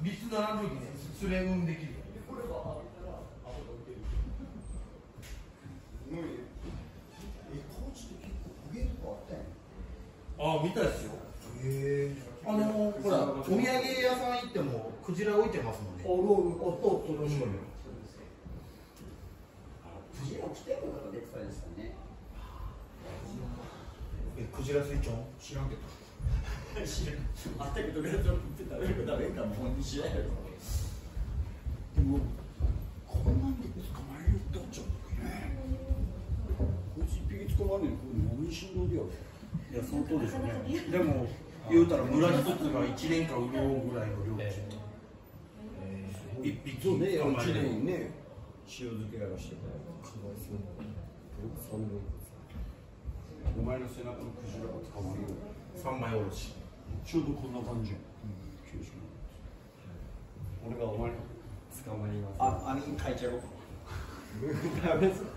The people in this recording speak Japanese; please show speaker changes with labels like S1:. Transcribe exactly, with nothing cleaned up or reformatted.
S1: 率ならんときね、それ運できる。ああ、見たですよ。へえ。あのー、ほら、お土産屋さん行っても、クジラ置いてますもんね。おろ、おっと、おっと、確かに。
S2: クジラ来てることで使いですかね。
S1: え、クジラ水槽
S2: 知らんけど。知らん。あったけど、レトロって食べるか食べんかもう知らんやろ。でも、こんなんで捕まえるってちょっとね。こいつ一匹捕まえるのに、これ何しんどいやろ。
S1: いや、相当でしょうね。でも、言うたら村一つが一年間潤うぐらいの量値。一匹捕まえる。
S2: そうね、一年ね、塩漬けやらしてたよ。かわいそう。お前の背中のクジラが捕まるよ。
S1: 三枚おろし。
S2: ちょうどこんな感じや。俺がお前の捕まります。あ、網に書いちゃおう。ダメです。